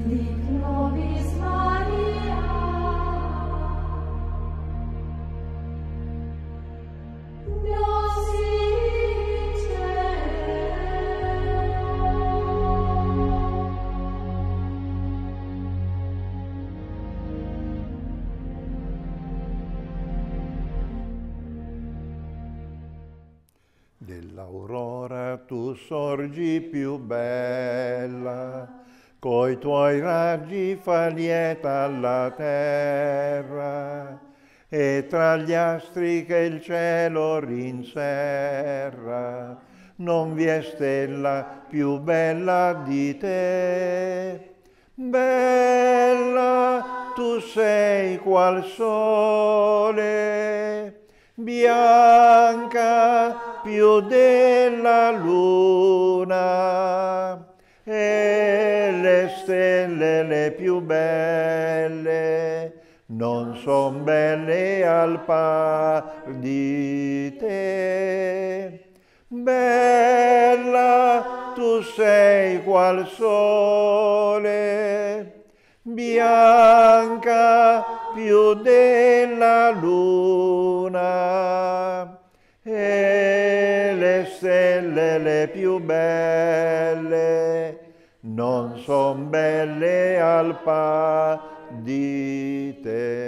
Dell'aurora tu sorgi più bella, coi tuoi raggi fa lieta la terra, e tra gli astri che il cielo rinserra, non vi è stella più bella di te. Bella tu sei qual sole, bianca più della luna, e le stelle le più belle non son belle al par di te. Bella tu sei qual sole, bianca più della luna, e le stelle le più belle non son belle al par di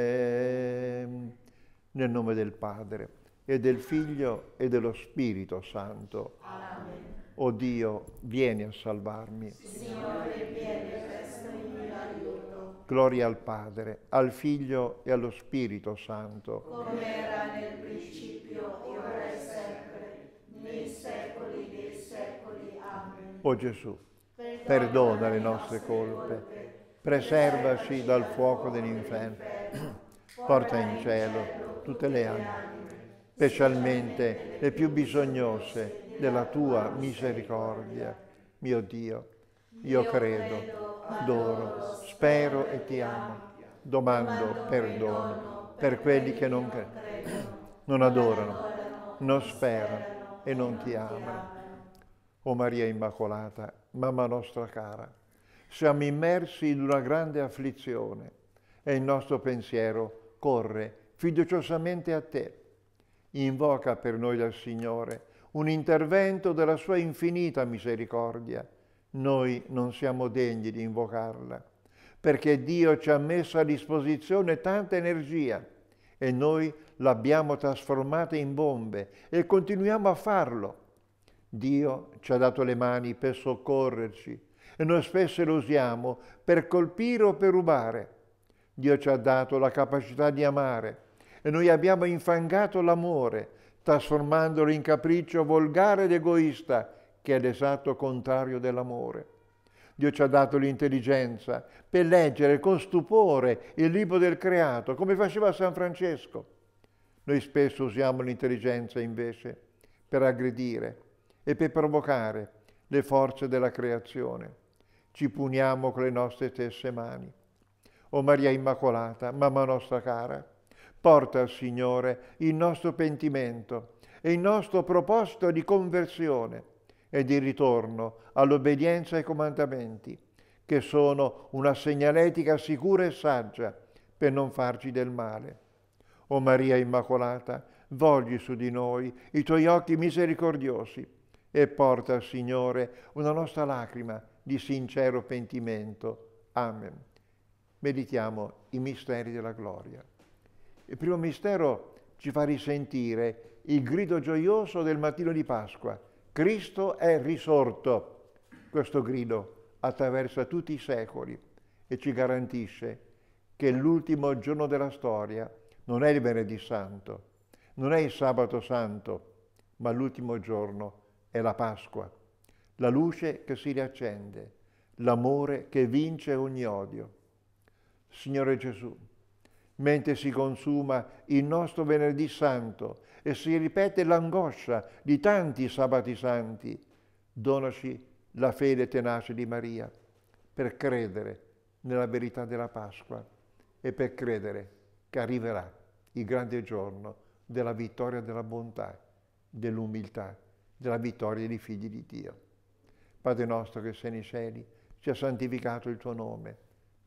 te. Nel nome del Padre, e del Figlio, e dello Spirito Santo. Amen. O Dio, vieni a salvarmi. Signore, vieni presto in mio aiuto. Gloria al Padre, al Figlio e allo Spirito Santo. Come era nel principio, ora e sempre, nei secoli dei secoli. Amen. O Gesù, perdona le nostre colpe, preservaci dal fuoco dell'inferno, porta in cielo tutte le anime, specialmente le più bisognose della tua misericordia. Mio Dio, io credo, adoro, spero e ti amo. Domando perdono per quelli che non credono, non adorano, non sperano e non ti amano. O Maria Immacolata, Mamma nostra cara, siamo immersi in una grande afflizione e il nostro pensiero corre fiduciosamente a te. Invoca per noi dal Signore un intervento della sua infinita misericordia. Noi non siamo degni di invocarla, perché Dio ci ha messo a disposizione tanta energia e noi l'abbiamo trasformata in bombe e continuiamo a farlo. Dio ci ha dato le mani per soccorrerci e noi spesso le usiamo per colpire o per rubare. Dio ci ha dato la capacità di amare e noi abbiamo infangato l'amore, trasformandolo in capriccio volgare ed egoista, che è l'esatto contrario dell'amore. Dio ci ha dato l'intelligenza per leggere con stupore il libro del creato, come faceva San Francesco. Noi spesso usiamo l'intelligenza invece per aggredire e per provocare le forze della creazione. Ci puniamo con le nostre stesse mani. O Maria Immacolata, Mamma nostra cara, porta al Signore il nostro pentimento e il nostro proposito di conversione e di ritorno all'obbedienza ai comandamenti, che sono una segnaletica sicura e saggia per non farci del male. O Maria Immacolata, volgi su di noi i tuoi occhi misericordiosi e porta al Signore una nostra lacrima di sincero pentimento. Amen. Meditiamo i misteri della gloria. Il primo mistero ci fa risentire il grido gioioso del mattino di Pasqua. Cristo è risorto. Questo grido attraversa tutti i secoli e ci garantisce che l'ultimo giorno della storia non è il venerdì santo, non è il sabato santo, ma l'ultimo giorno è la Pasqua, la luce che si riaccende, l'amore che vince ogni odio. Signore Gesù, mentre si consuma il nostro venerdì santo e si ripete l'angoscia di tanti sabati santi, donaci la fede tenace di Maria per credere nella verità della Pasqua e per credere che arriverà il grande giorno della vittoria della bontà, dell'umiltà, della vittoria dei figli di Dio. Padre nostro che sei nei cieli, sia santificato il tuo nome,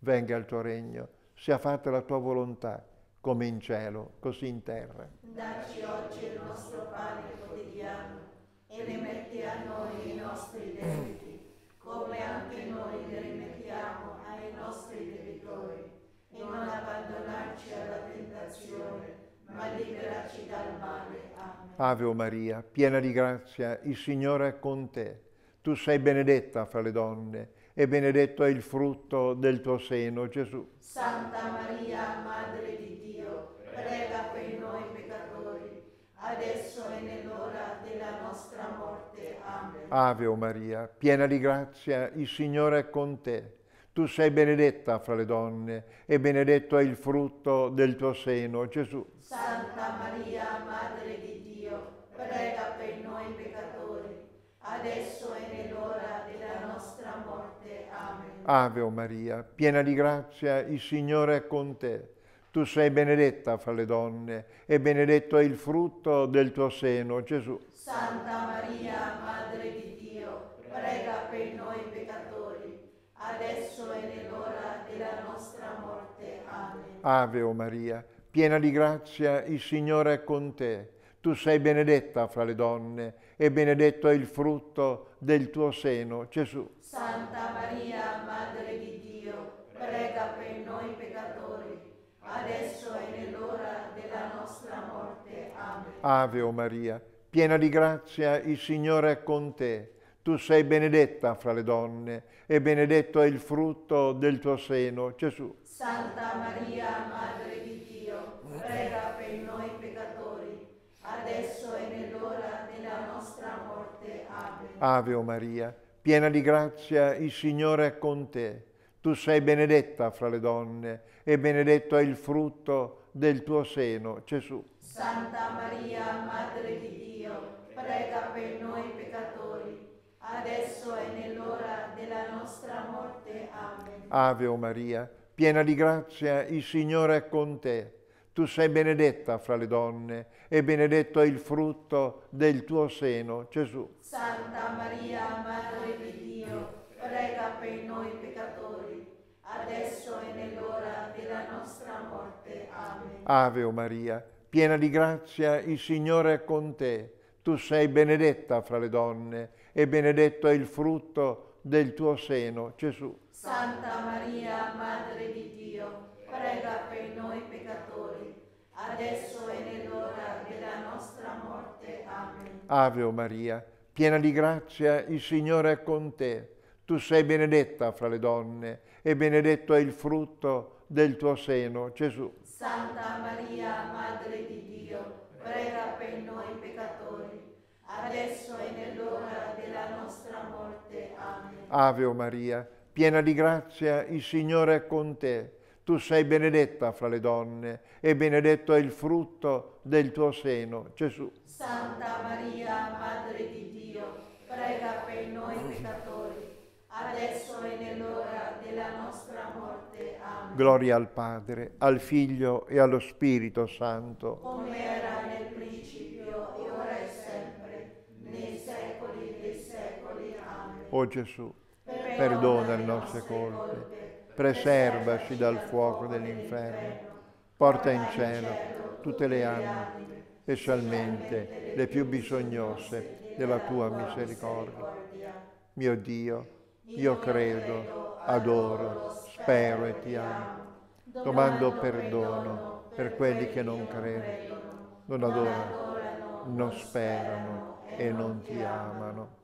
venga il tuo regno, sia fatta la tua volontà, come in cielo, così in terra. Dacci oggi il nostro pane quotidiano e rimetti a noi i nostri debiti, come anche noi li rimettiamo ai nostri debitori. E non abbandonarci alla tentazione, ma liberaci dal male. Amen. Ave o Maria, piena di grazia, il Signore è con te. Tu sei benedetta fra le donne, e benedetto è il frutto del tuo seno, Gesù. Santa Maria, Madre di Dio, prega per noi peccatori, adesso e nell'ora della nostra morte. Amen. Ave o Maria, piena di grazia, il Signore è con te. Tu sei benedetta fra le donne, e benedetto è il frutto del tuo seno, Gesù. Santa Maria, Madre di Dio, prega per noi peccatori, adesso e nell'ora della nostra morte. Amen. Ave o Maria, piena di grazia, il Signore è con te. Tu sei benedetta fra le donne, e benedetto è il frutto del tuo seno, Gesù. Santa Maria, Madre di Dio, prega per noi peccatori, adesso e nell'ora della nostra morte. Amen. Ave o Maria, piena di grazia, il Signore è con te. Tu sei benedetta fra le donne, e benedetto è il frutto del tuo seno, Gesù. Santa Maria, Madre di Dio, prega per noi peccatori, adesso e nell'ora della nostra morte. Amen. Ave o Maria, piena di grazia, il Signore è con te. Tu sei benedetta fra le donne, e benedetto è il frutto del tuo seno, Gesù. Santa Maria, Madre di Dio, prega per noi peccatori, adesso e nell'ora della nostra morte. Amen. Ave o Maria, piena di grazia, il Signore è con te. Tu sei benedetta fra le donne, e benedetto è il frutto del tuo seno, Gesù. Santa Maria, Madre di Dio, prega per noi peccatori, adesso e nell'ora della nostra morte. Amen. Ave o Maria, piena di grazia, il Signore è con te. Tu sei benedetta fra le donne, e benedetto è il frutto del tuo seno, Gesù. Santa Maria, Madre di Dio, prega per noi peccatori, adesso e nell'ora della nostra morte. Amen. Ave o Maria, piena di grazia, il Signore è con te. Tu sei benedetta fra le donne, e benedetto è il frutto del tuo seno, Gesù. Santa Maria, Madre di Dio, prega per noi peccatori, adesso e nell'ora della nostra morte. Amen. Ave o Maria, piena di grazia, il Signore è con te. Tu sei benedetta fra le donne, e benedetto è il frutto del tuo seno, Gesù. Santa Maria, Madre di Dio, prega per noi peccatori, adesso e nell'ora della nostra morte. Amen. Ave o Maria, piena di grazia, il Signore è con te. Tu sei benedetta fra le donne, e benedetto è il frutto del tuo seno, Gesù. Santa Maria, Madre di Dio, prega per noi peccatori, adesso e nell'ora della nostra morte. Amen. Gloria al Padre, al Figlio e allo Spirito Santo. Come era nel principio, e ora e sempre, nei secoli dei secoli. Amen. O Gesù, perdona le nostre colpe, preservaci dal fuoco dell'inferno, porta in cielo tutte le anime, specialmente le più bisognose della tua misericordia. Mio Dio, io credo, adoro, spero e ti amo. Domando perdono per quelli che non credono, non adorano, non sperano e non ti amano.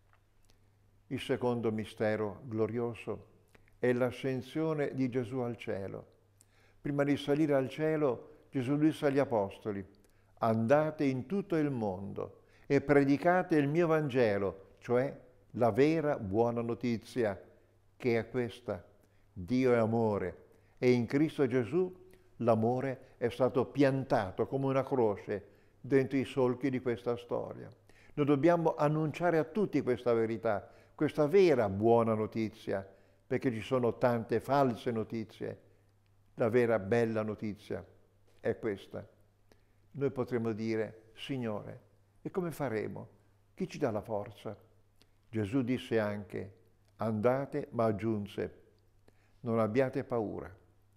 Il secondo mistero glorioso è l'ascensione di Gesù al cielo. Prima di salire al cielo, Gesù disse agli apostoli: andate in tutto il mondo e predicate il mio Vangelo, cioè la vera buona notizia, che è questa: Dio è amore, e in Cristo Gesù l'amore è stato piantato come una croce dentro i solchi di questa storia. Noi dobbiamo annunciare a tutti questa verità, questa vera buona notizia, perché ci sono tante false notizie. La vera bella notizia è questa. Noi potremmo dire: Signore, e come faremo? Chi ci dà la forza? Gesù disse anche: andate, ma aggiunse: non abbiate paura.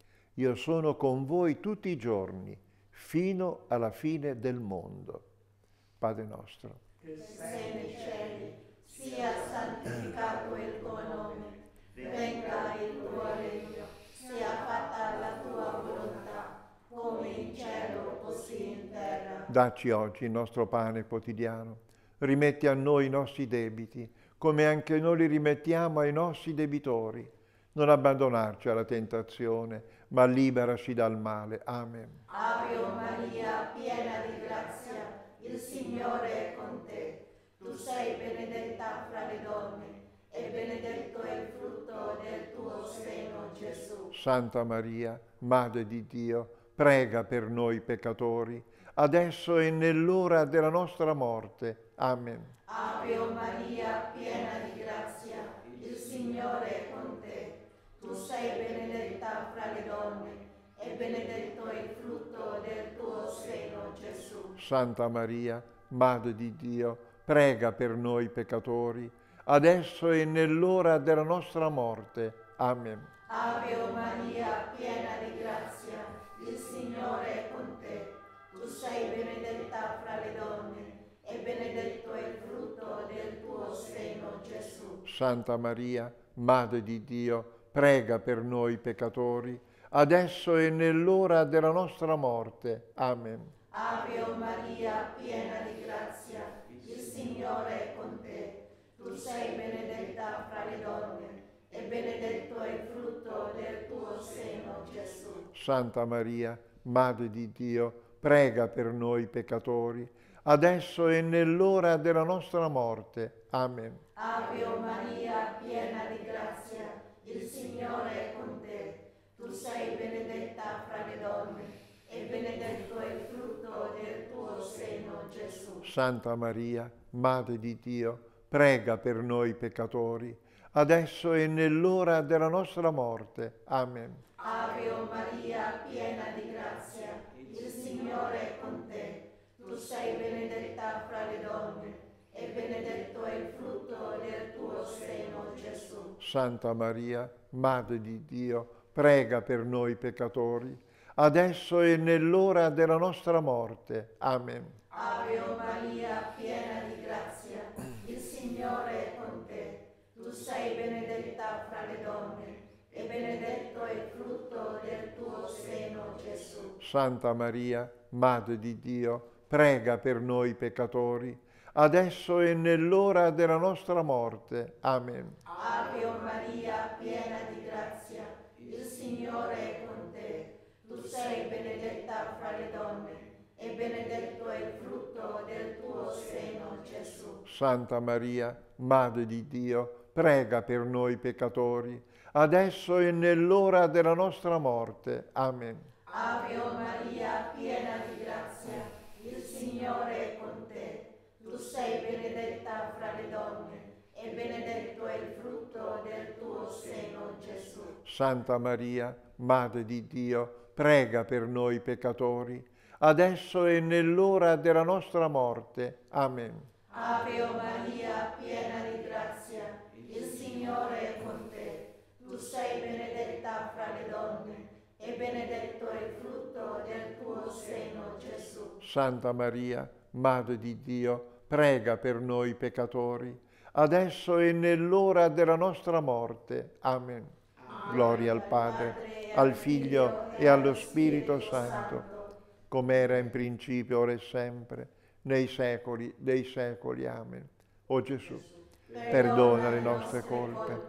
Io sono con voi tutti i giorni, fino alla fine del mondo. Padre nostro, che sei nei cieli, sia santificato il tuo nome, venga il tuo regno, sia fatta la tua volontà, come in cielo così in terra. dacci oggi il nostro pane quotidiano, rimetti a noi i nostri debiti, come anche noi li rimettiamo ai nostri debitori. Non abbandonarci alla tentazione, ma liberaci dal male. Amen. Ave Maria, piena di grazia, il Signore è con te. Tu sei benedetta fra le donne, e benedetto è il frutto del tuo seno, Gesù. Santa Maria, Madre di Dio, prega per noi peccatori, adesso e nell'ora della nostra morte. Amen. Ave Maria, piena di grazia, il Signore è con te. Tu sei benedetta fra le donne, e benedetto è il frutto del tuo seno, Gesù. Santa Maria, Madre di Dio, prega per noi peccatori, adesso e nell'ora della nostra morte. Amen. Ave Maria, piena di grazia, il Signore è con te. Tu sei benedetta fra le donne, e benedetto è il frutto del tuo seno, Gesù. Santa Maria, Madre di Dio, prega per noi peccatori, adesso e nell'ora della nostra morte. Amen. Ave Maria, piena di grazia, il Signore è con te. Tu sei benedetta fra le donne, e benedetto è il frutto del tuo seno, Gesù. Santa Maria, Madre di Dio, prega per noi peccatori, adesso e nell'ora della nostra morte. Amen. Ave Maria, piena di grazia, il Signore è con te. Tu sei benedetta fra le donne, e benedetto è il frutto del tuo seno, Gesù. Santa Maria, Madre di Dio, prega per noi peccatori, adesso e nell'ora della nostra morte. Amen. Ave Maria, piena di grazia, il Signore è con te. Tu sei benedetta fra le donne, e benedetto è il frutto del tuo seno, Gesù. Santa Maria, Madre di Dio, prega per noi peccatori, adesso e nell'ora della nostra morte. Amen. Ave Maria, piena di grazia, il Signore è con te. Tu sei benedetta fra le donne, e benedetto è il frutto del tuo seno, Gesù. Santa Maria, Madre di Dio, prega per noi peccatori, adesso e nell'ora della nostra morte. Amen. Ave Maria, piena di grazia, il Signore è con te. Tu sei benedetta fra le donne, e benedetto è il frutto del tuo seno, Gesù. Santa Maria, Madre di Dio, prega per noi peccatori, adesso e nell'ora della nostra morte. Amen. Ave Maria, piena di grazia, il Signore è con te. Tu sei benedetta fra le donne, e benedetto è il frutto del tuo seno, Gesù. Santa Maria, Madre di Dio, prega per noi peccatori, adesso e nell'ora della nostra morte. Amen. Ave Maria, piena di grazia, il Signore è con te. Tu sei benedetta fra le donne, e benedetto è il frutto del tuo seno, Gesù. Santa Maria, Madre di Dio, prega per noi peccatori, adesso e nell'ora della nostra morte. Amen. Gloria al Padre, al Figlio e allo Spirito Santo, come era in principio, ora e sempre, nei secoli dei secoli. Amen. O Gesù, perdona le nostre colpe,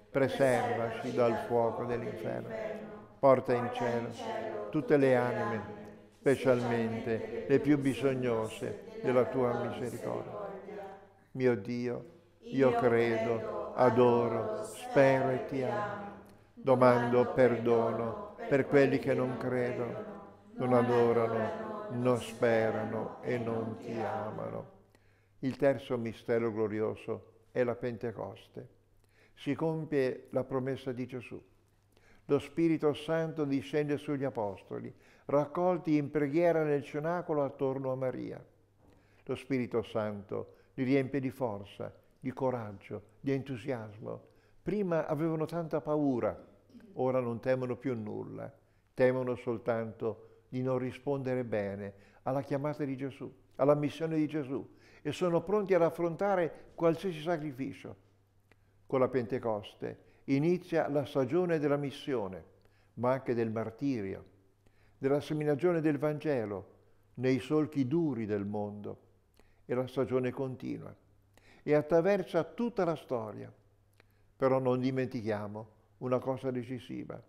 preservaci dal fuoco dell'inferno, porta in cielo tutte le anime, specialmente le più bisognose della tua misericordia. Mio Dio, io credo, adoro, spero e ti amo. Domando perdono per quelli che non credono, non adorano, non sperano e non ti amano. Il terzo mistero glorioso è la Pentecoste. Si compie la promessa di Gesù. Lo Spirito Santo discende sugli Apostoli, raccolti in preghiera nel cenacolo attorno a Maria. Lo Spirito Santo li riempie di forza, di coraggio, di entusiasmo. Prima avevano tanta paura, ora non temono più nulla, temono soltanto di non rispondere bene alla chiamata di Gesù, alla missione di Gesù, e sono pronti ad affrontare qualsiasi sacrificio. Con la Pentecoste inizia la stagione della missione, ma anche del martirio, della seminazione del Vangelo nei solchi duri del mondo. E la stagione continua e attraversa tutta la storia. Però non dimentichiamo una cosa decisiva.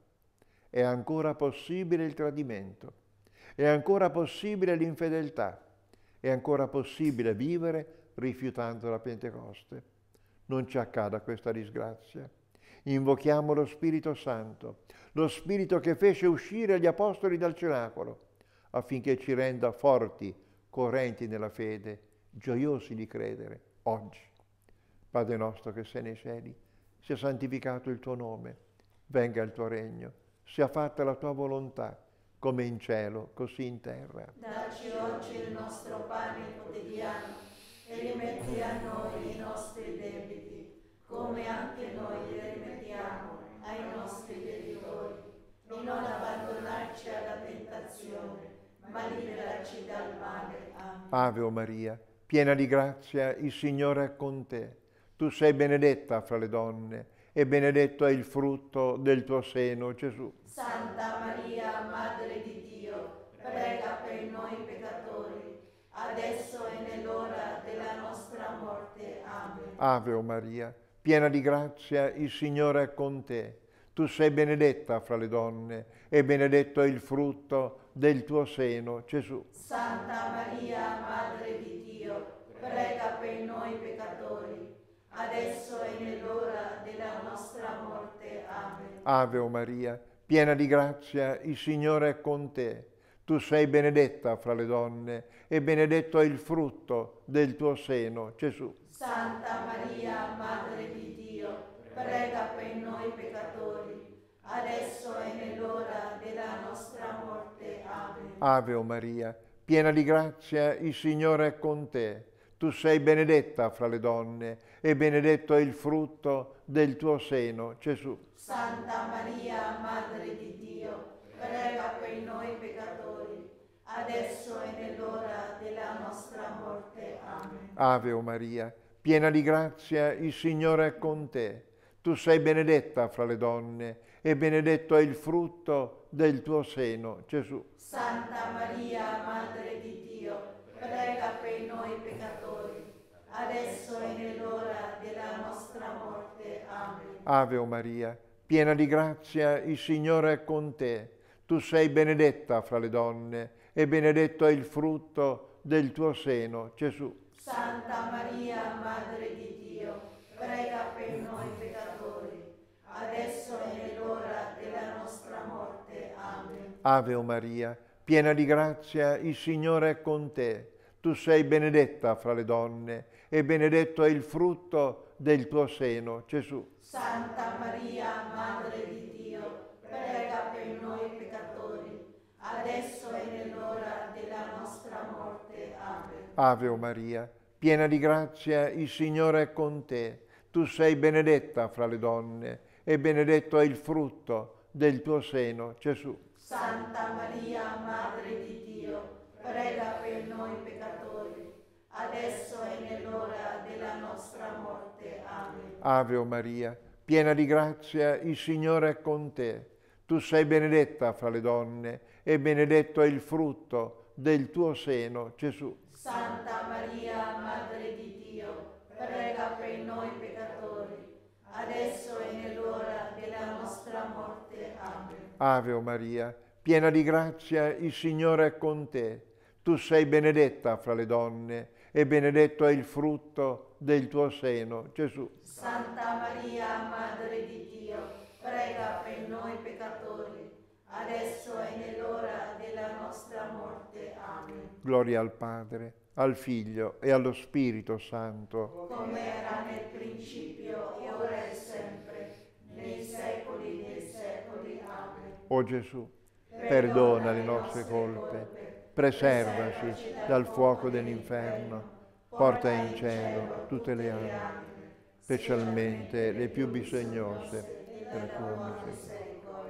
È ancora possibile il tradimento, è ancora possibile l'infedeltà, è ancora possibile vivere rifiutando la Pentecoste. Non ci accada questa disgrazia. Invochiamo lo Spirito Santo, lo Spirito che fece uscire gli apostoli dal cenacolo, affinché ci renda forti, coerenti nella fede, gioiosi di credere oggi. Padre nostro che sei nei cieli, sia santificato il tuo nome, venga il tuo regno, sia fatta la tua volontà, come in cielo, così in terra. Dacci oggi il nostro pane quotidiano e rimetti a noi i nostri debiti, come anche noi li rimettiamo ai nostri debitori. E non abbandonarci alla tentazione, ma liberaci dal male. Amen. Ave Maria, piena di grazia, il Signore è con te. Tu sei benedetta fra le donne, e benedetto è il frutto del tuo seno, Gesù. Santa Maria, Madre di Dio, prega per noi peccatori, adesso e nell'ora della nostra morte. Amen. Ave Maria, piena di grazia, il Signore è con te. Tu sei benedetta fra le donne, e benedetto è il frutto del tuo seno, Gesù. Santa Maria, Madre di Dio, prega per noi peccatori, adesso e nell'ora della nostra morte. Amen. Ave Maria, piena di grazia, il Signore è con te. Tu sei benedetta fra le donne, e benedetto è il frutto del tuo seno, Gesù. Santa Maria, Madre di Dio, prega per noi peccatori, adesso e nell'ora della nostra morte. Amen. Ave Maria, piena di grazia, il Signore è con te. Tu sei benedetta fra le donne, e benedetto è il frutto del tuo seno, Gesù. Santa Maria, Madre di Dio, prega per noi peccatori, adesso e nell'ora della nostra morte. Amen. Ave Maria, piena di grazia, il Signore è con te. Tu sei benedetta fra le donne, e benedetto è il frutto del tuo seno, Gesù. Santa Maria, Madre di Dio, prega per noi peccatori, adesso e nell'ora della nostra morte. Amen. Ave Maria, piena di grazia, il Signore è con te. Tu sei benedetta fra le donne, e benedetto è il frutto del tuo seno, Gesù. Santa Maria, Madre di Dio, prega per noi peccatori, adesso e nell'ora della nostra morte. Amen. Ave Maria, piena di grazia, il Signore è con te. Tu sei benedetta fra le donne, e benedetto è il frutto del tuo seno, Gesù. Santa Maria, Madre di Dio, prega per noi peccatori, adesso e nell'ora della nostra morte. Amen. Ave Maria, piena di grazia, il Signore è con te. Tu sei benedetta fra le donne, e benedetto è il frutto del tuo seno, Gesù. Santa Maria, Madre di Dio, prega per noi peccatori, adesso e nell'ora della nostra morte. Amen. Ave Maria, piena di grazia, il Signore è con te. Tu sei benedetta fra le donne, e benedetto è il frutto del tuo seno, Gesù. Santa Maria, Madre di Dio, prega per noi peccatori, adesso e nell'ora della nostra morte. Amen. Ave Maria, piena di grazia, il Signore è con te. Tu sei benedetta fra le donne, e benedetto è il frutto del tuo seno, Gesù. Santa Maria, Madre di Dio, prega per noi peccatori, adesso e nell'ora della nostra morte. Amen. Gloria al Padre, al Figlio e allo Spirito Santo. Come era nel principio, ora e sempre, nei secoli dei secoli. Amen. O Gesù, perdona le nostre colpe, preservaci dal fuoco dell'inferno, porta in cielo tutte le anime, specialmente le più bisognose della tua misericordia.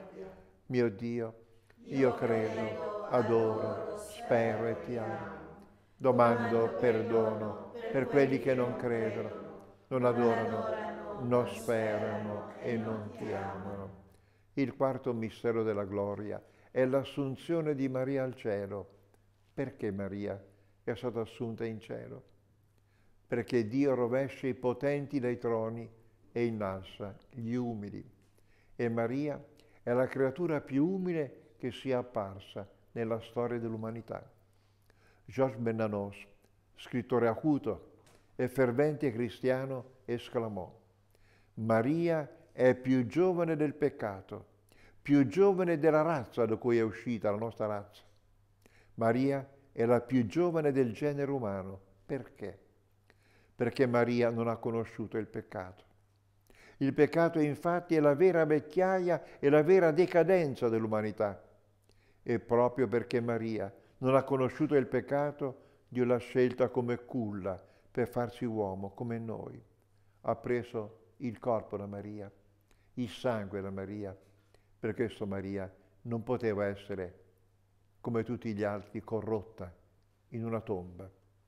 Mio Dio, io credo, adoro, spero e ti amo. Domando perdono per quelli che non credono, non adorano, non sperano e non ti amano. Il quarto mistero della gloria è l'assunzione di Maria al cielo. Perché Maria è stata assunta in cielo? Perché Dio rovescia i potenti dai troni e innalza gli umili. E Maria è la creatura più umile che sia apparsa nella storia dell'umanità. Georges Bernanos, scrittore acuto e fervente cristiano, esclamò: Maria è più giovane del peccato, più giovane della razza da cui è uscita la nostra razza. Maria è la più giovane del genere umano. Perché? Perché Maria non ha conosciuto il peccato. Il peccato infatti è la vera vecchiaia e la vera decadenza dell'umanità. E proprio perché Maria non ha conosciuto il peccato, Dio l'ha scelta come culla per farsi uomo come noi. Ha preso il corpo da Maria, il sangue da Maria. Per questo Maria non poteva essere, come tutti gli altri, corrotta in una tomba.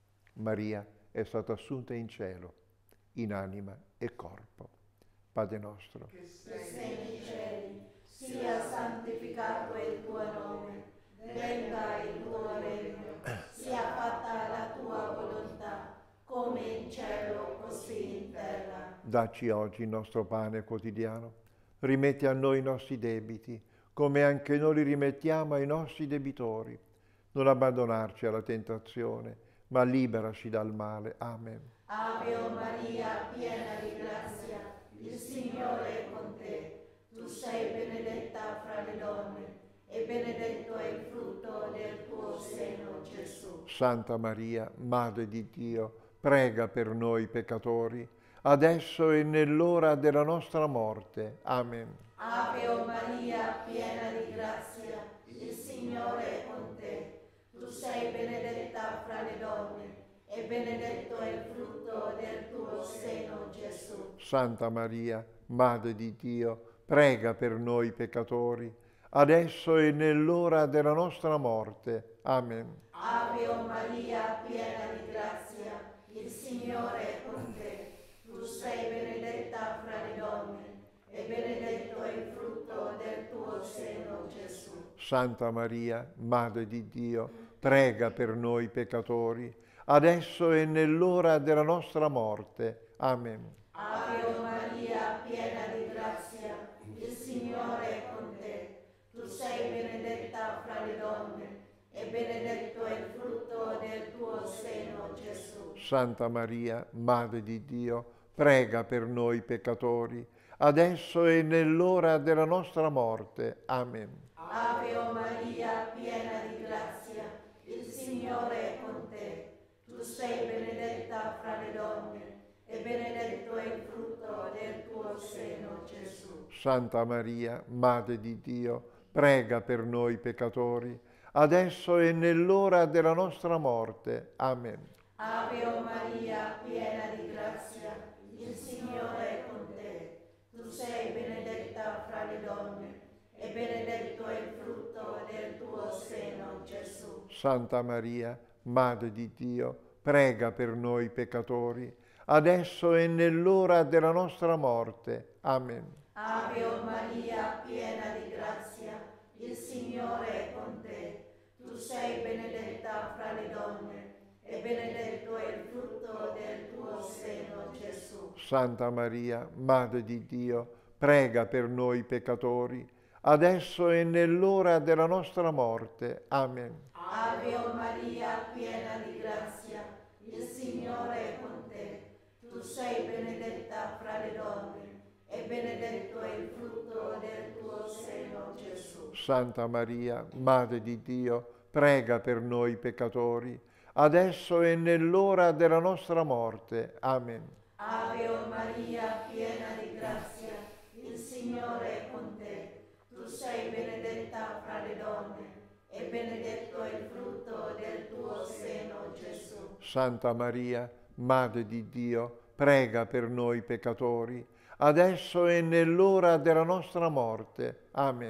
Maria è stata assunta in cielo, in anima e corpo. Padre nostro, che sei nei cieli, sia santificato il tuo nome, venga il tuo regno, sia fatta la tua volontà, come in cielo così in terra. dacci oggi il nostro pane quotidiano, rimetti a noi i nostri debiti, come anche noi li rimettiamo ai nostri debitori. Non abbandonarci alla tentazione, ma liberaci dal male. Amen. Ave Maria, piena di grazia, il Signore è con te. Tu sei benedetta fra le donne, e benedetto è il frutto del tuo seno, Gesù. Santa Maria, Madre di Dio, prega per noi peccatori, adesso e nell'ora della nostra morte. Amen. Ave Maria, piena di grazia, il Signore è con te. Tu sei benedetta fra le donne, e benedetto è il frutto del tuo seno, Gesù. Santa Maria, Madre di Dio, prega per noi peccatori, adesso e nell'ora della nostra morte. Amen. Ave Maria, piena di grazia, il Signore è con te. Tu sei benedetta fra le donne, e benedetto è il frutto del tuo seno, Gesù. Santa Maria, Madre di Dio, prega per noi peccatori, adesso e nell'ora della nostra morte. Amen. Ave Maria, piena di grazia, il Signore è con te. Tu sei benedetta fra le donne, e benedetto è il frutto del tuo seno, Gesù. Santa Maria, Madre di Dio, prega per noi peccatori, adesso e nell'ora della nostra morte. Amen. Ave Maria, piena di grazia, il Signore è con te. Tu sei benedetta fra le donne, e benedetto è il frutto del tuo seno, Gesù. Santa Maria, Madre di Dio, prega per noi peccatori, adesso e nell'ora della nostra morte. Amen. Ave Maria, piena di grazia, il Signore è con te. Tu sei benedetta fra le donne, e benedetto è il frutto del tuo seno, Gesù. Santa Maria, Madre di Dio, prega per noi peccatori, adesso e nell'ora della nostra morte. Amen. Ave Maria, piena di grazia, il Signore è con te. Tu sei benedetta fra le donne, e benedetto è il frutto del tuo seno, Gesù. Santa Maria, Madre di Dio, prega per noi peccatori, adesso e nell'ora della nostra morte. Amen. Ave Maria, piena di grazia, il Signore è con te. Tu sei benedetta fra le donne, e benedetto è il frutto del tuo seno, Gesù. Santa Maria, Madre di Dio, prega per noi peccatori, adesso e nell'ora della nostra morte. Amen. Ave Maria, piena di grazia, il Signore è con te. Tu sei benedetta fra le donne, e benedetto è il frutto del tuo seno, Gesù. Santa Maria, Madre di Dio, prega per noi peccatori, adesso e nell'ora della nostra morte. Amen.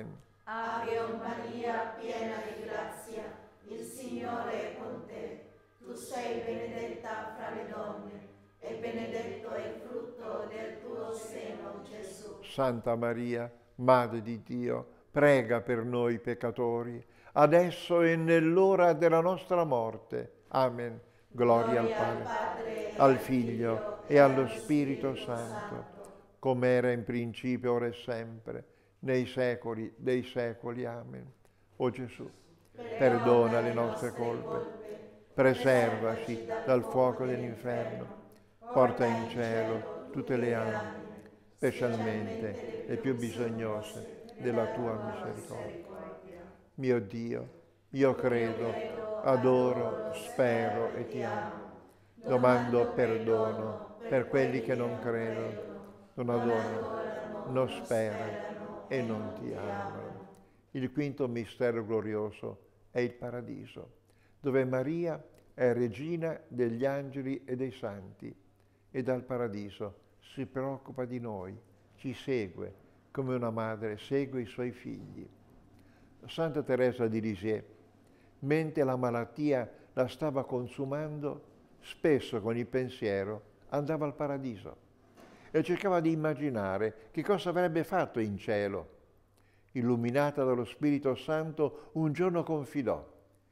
Ave Maria, piena di grazia, il Signore è con te. Tu sei benedetta fra le donne, e benedetto è il frutto del tuo seno, Gesù. Santa Maria, Madre di Dio, prega per noi peccatori, adesso e nell'ora della nostra morte. Amen. Gloria al Padre, al Figlio e allo Spirito Santo, come era in principio, ora e sempre, nei secoli dei secoli. Amen. O Gesù, perdona le nostre colpe, preservaci dal fuoco dell'inferno, porta in cielo tutte le anime, specialmente le più bisognose della tua misericordia. Mio Dio, io credo, adoro, spero e ti amo. Domando perdono per quelli che non credono, non adorano, non sperano e non ti amano. Il quinto mistero glorioso è il paradiso, dove Maria è regina degli angeli e dei santi, e dal paradiso si preoccupa di noi, ci segue come una madre segue i suoi figli. Santa Teresa di Lisieux, mentre la malattia la stava consumando, spesso con il pensiero andava al paradiso e cercava di immaginare che cosa avrebbe fatto in cielo. Illuminata dallo Spirito Santo, un giorno confidò: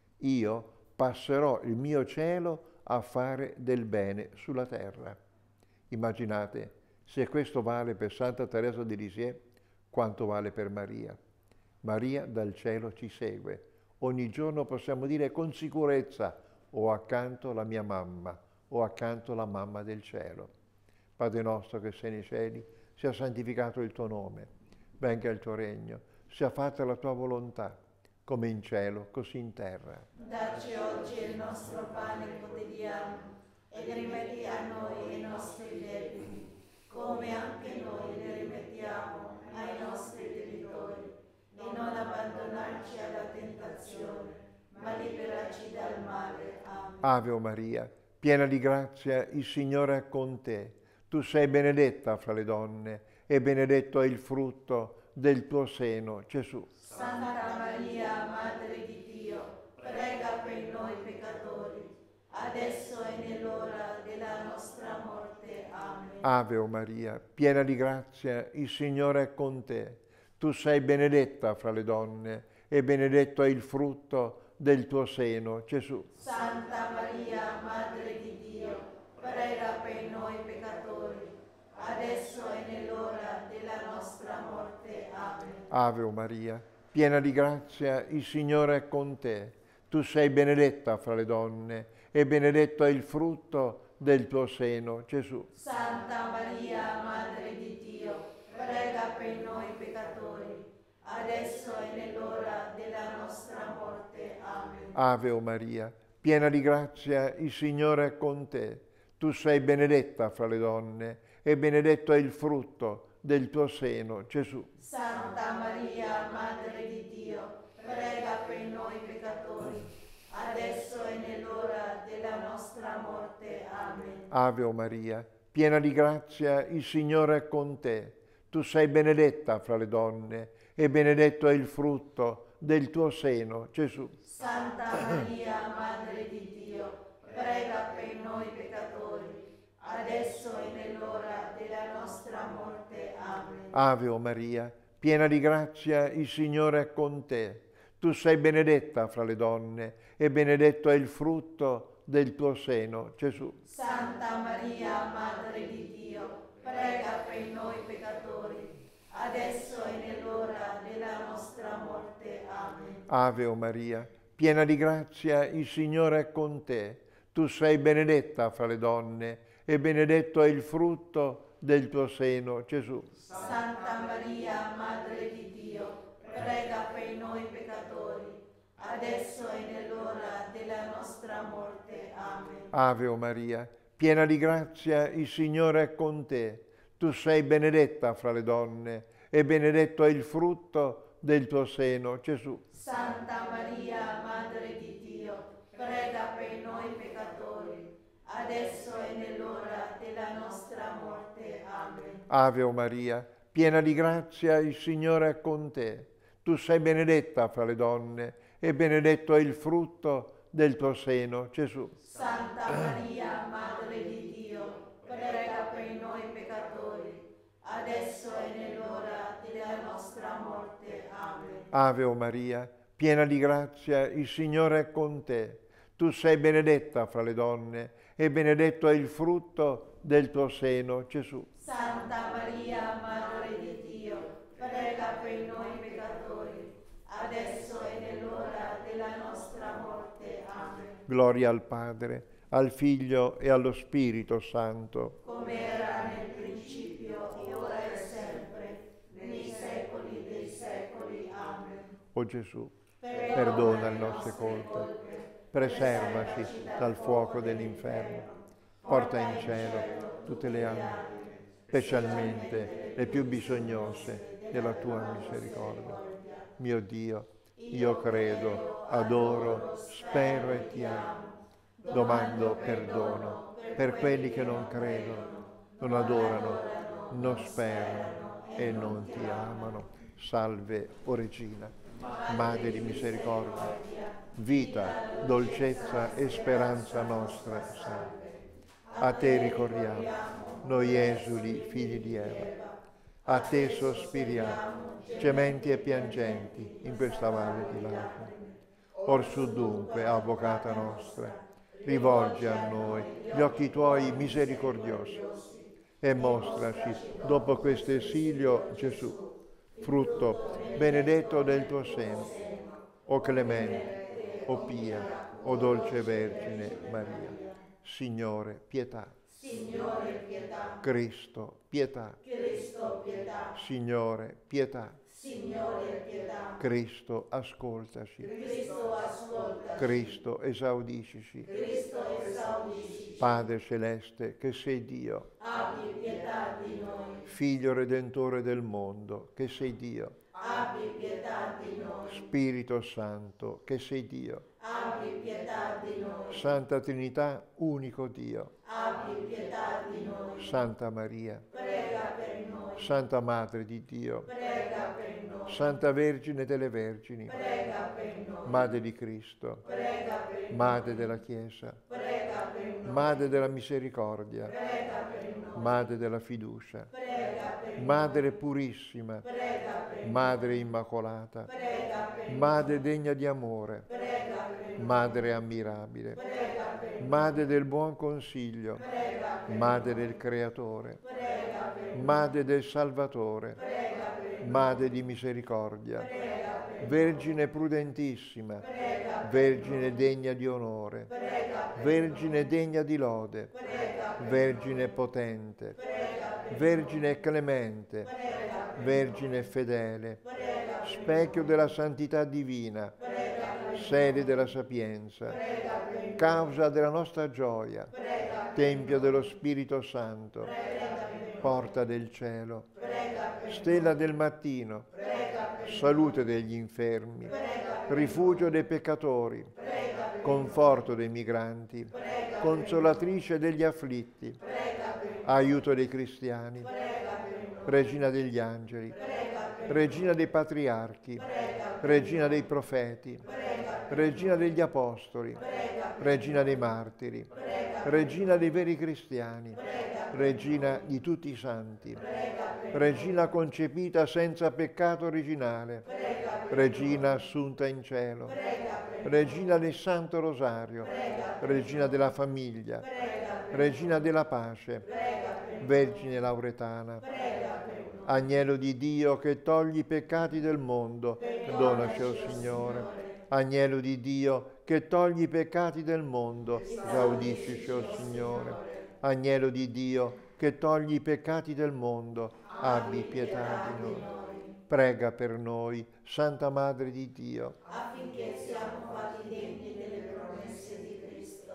io passerò il mio cielo a fare del bene sulla terra. Immaginate, se questo vale per Santa Teresa di Lisieux, quanto vale per Maria. Maria dal cielo ci segue. Ogni giorno possiamo dire con sicurezza: ho accanto la mia mamma, ho accanto la mamma del cielo. Padre nostro che sei nei cieli, sia santificato il tuo nome, venga il tuo regno, sia fatta la tua volontà, come in cielo, così in terra. Dacci oggi il nostro pane quotidiano e rimetti a noi i nostri debiti, come anche noi li rimettiamo ai nostri debitori. E non abbandonarci alla tentazione, ma liberaci dal male. Amen. Ave Maria, piena di grazia, il Signore è con te. Tu sei benedetta fra le donne, e benedetto è il frutto del tuo seno, Gesù. Santa Maria, Madre di Dio, prega per noi peccatori, adesso e nell'ora della nostra morte. Amen. Ave Maria, piena di grazia, il Signore è con te. Tu sei benedetta fra le donne, e benedetto è il frutto del tuo seno, Gesù. Santa Maria, Madre di Dio, prega per noi peccatori, adesso e nell'ora della nostra morte. Amen. Ave Maria, piena di grazia, il Signore è con te. Tu sei benedetta fra le donne, e benedetto è il frutto del tuo seno, Gesù. Santa Maria, Madre di Dio, prega per noi peccatori, adesso e nell'ora della nostra morte. Amen. Ave Maria, piena di grazia, il Signore è con te. Tu sei benedetta fra le donne, e benedetto è il frutto del tuo seno, Gesù. Santa Maria, Madre di Dio, prega per noi peccatori, adesso e nell'ora della nostra morte. Amen. Ave Maria, piena di grazia, il Signore è con te. Tu sei benedetta fra le donne, e benedetto è il frutto del tuo seno, Gesù. Santa Maria, Madre di Dio, prega per noi peccatori, adesso e nell'ora della nostra morte. Amen. Ave Maria, piena di grazia, il Signore è con te. Tu sei benedetta fra le donne, e benedetto è il frutto del tuo seno, Gesù. Santa Maria, Madre di Dio, prega per noi peccatori, adesso e nell'ora della nostra morte. Amen. Ave Maria, piena di grazia, il Signore è con te. Tu sei benedetta fra le donne, e benedetto è il frutto del tuo seno, Gesù. Santa Maria, Madre di Dio, prega per noi peccatori, adesso e nell'ora della nostra morte. Amen. Ave Maria, piena di grazia, il Signore è con te. Tu sei benedetta fra le donne, e benedetto è il frutto del tuo seno, Gesù. Santa Maria, Madre di Dio, prega per noi peccatori, adesso e nell'ora della nostra morte. Amen. Ave Maria, piena di grazia, il Signore è con te. Tu Tu sei benedetta fra le donne e benedetto è il frutto del tuo seno, Gesù. Santa Maria, Madre di Dio, prega per noi peccatori, adesso e nell'ora della nostra morte. Amen. Ave o Maria, piena di grazia, il Signore è con te. Tu sei benedetta fra le donne e benedetto è il frutto del tuo seno, Gesù. Santa Maria, Madre di Dio, prega per noi peccatori, adesso e nell'ora della nostra morte. Amen. Gloria al Padre, al Figlio e allo Spirito Santo. Come era nel principio, e ora e sempre, nei secoli dei secoli. Amen. O Gesù, perdona le nostre colpe, preservaci dal fuoco dell'inferno, porta in cielo tutte le anime, specialmente le più bisognose della tua misericordia. Mio Dio, io credo, adoro, spero e ti amo. Domando perdono per quelli che non credono, non adorano, non sperano e non ti amano. Salve, o Regina, Madre di misericordia, vita, dolcezza e speranza nostra, salve. A te ricorriamo, noi esuli, figli di Eva. A te sospiriamo, gementi e piangenti, in questa valle di lacrime. Orsù dunque, Avvocata nostra, rivolgi a noi gli occhi tuoi misericordiosi e mostraci, dopo questo esilio, Gesù, frutto benedetto del tuo seno. O clemente, o pia, o dolce Vergine Maria. Signore, pietà. Signore, pietà. Cristo, pietà. Cristo, pietà. Signore, pietà. Signore, pietà. Cristo, ascoltaci. Cristo, ascolta. Cristo, esaudiscici. Cristo, esaudisci. Padre celeste, che sei Dio. Abbi pietà di noi. Figlio redentore del mondo, che sei Dio. Abbi pietà di noi. Spirito Santo, che sei Dio. Abbi pietà di noi. Santa Trinità, unico Dio. Abbi pietà di noi. Santa Maria, Prega per noi. Santa Madre di Dio. Prega per noi. Santa Vergine delle Vergini. Prega per noi. Madre di Cristo. Prega per noi. Madre della Chiesa. Prega per noi. Madre della misericordia. Prega per noi. Madre della fiducia. Prega per noi. Madre purissima. Prega per noi. Madre immacolata. Prega per noi. Madre degna di amore. Prega per noi. Madre ammirabile. Prega per noi. Madre del buon consiglio. Prega per noi. Madre del Creatore. Prega per noi. Madre del Salvatore. Prega per noi. Madre di misericordia. Prega per noi. Vergine prudentissima. Prega per Vergine degna di onore. Prega per Vergine degna di lode. Prega per Vergine potente. Prega per Vergine clemente. Prega per Vergine fedele. Prega Specchio della santità divina. Sede della sapienza. Causa della nostra gioia. Tempio dello Spirito Santo. Porta del cielo. Stella del mattino. Salute degli infermi. Rifugio dei peccatori. Conforto dei migranti. Consolatrice degli afflitti. Aiuto dei cristiani. Regina degli angeli. Regina dei patriarchi. Regina dei profeti. Regina degli apostoli. Regina dei martiri. Regina dei veri cristiani. Regina di tutti i santi. Regina concepita senza peccato originale. Regina assunta in cielo. Regina del Santo Rosario. Regina della famiglia. Regina della pace. Vergine Lauretana. Agnello di Dio che togli i peccati del mondo, perdonaci, o Signore. Agnello di Dio che togli i peccati del mondo, esaudiscici, o Signore. Agnello di Dio che togli i peccati del mondo, abbi pietà di noi. Prega per noi, Santa Madre di Dio, affinché siamo fatti degni delle promesse di Cristo.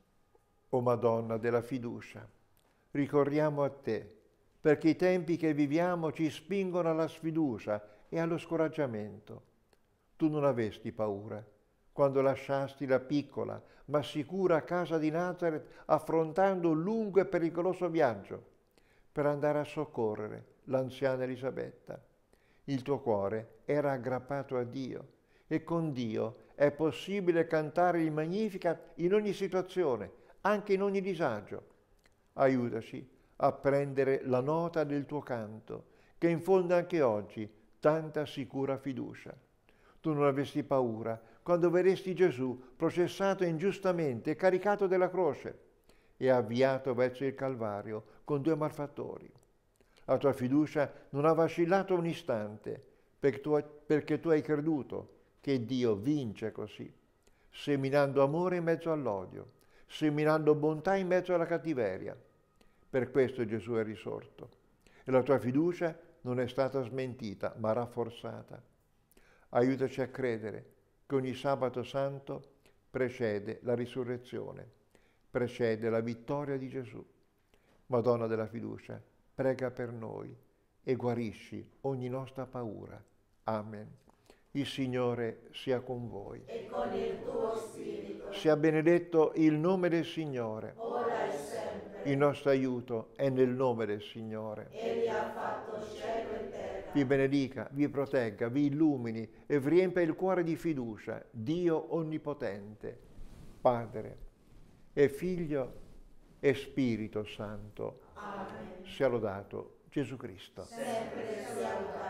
o Madonna della fiducia. Ricorriamo a te, perché i tempi che viviamo ci spingono alla sfiducia e allo scoraggiamento. Tu non avesti paura quando lasciasti la piccola ma sicura casa di Nazareth affrontando un lungo e pericoloso viaggio per andare a soccorrere l'anziana Elisabetta. Il tuo cuore era aggrappato a Dio e con Dio è possibile cantare il Magnificat in ogni situazione, anche in ogni disagio. Aiutaci a prendere la nota del tuo canto, che infonde anche oggi tanta sicura fiducia. Tu non avesti paura quando vedesti Gesù processato ingiustamente e caricato della croce e avviato verso il Calvario con 2 malfattori. La tua fiducia non ha vacillato un istante perché tu hai creduto che Dio vince così, seminando amore in mezzo all'odio, seminando bontà in mezzo alla cattiveria. Per questo Gesù è risorto e la tua fiducia non è stata smentita, ma rafforzata. Aiutaci a credere che ogni sabato santo precede la risurrezione, precede la vittoria di Gesù. Madonna della fiducia, prega per noi e guarisci ogni nostra paura. Amen. Il Signore sia con voi. E con il tuo spirito, Sia benedetto il nome del Signore. ora e sempre. Il nostro aiuto è nel nome del Signore. Egli ha fatto cielo e terra. Vi benedica, vi protegga, vi illumini e vi riempia il cuore di fiducia, Dio Onnipotente, Padre e Figlio e Spirito Santo. Amen. Sia lodato Gesù Cristo. Sempre sia lodato